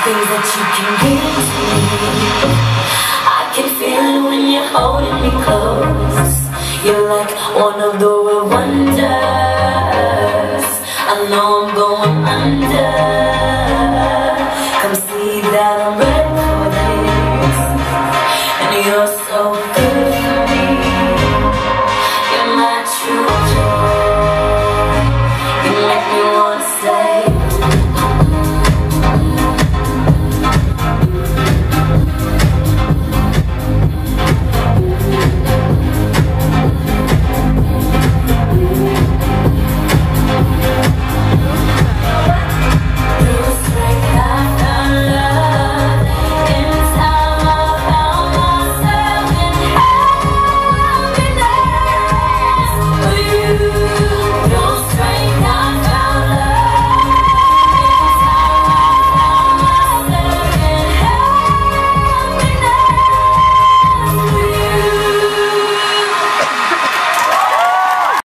things that you can give to me. I can feel it when you're holding me close. You're like one of the world wonders. I know I'm going under.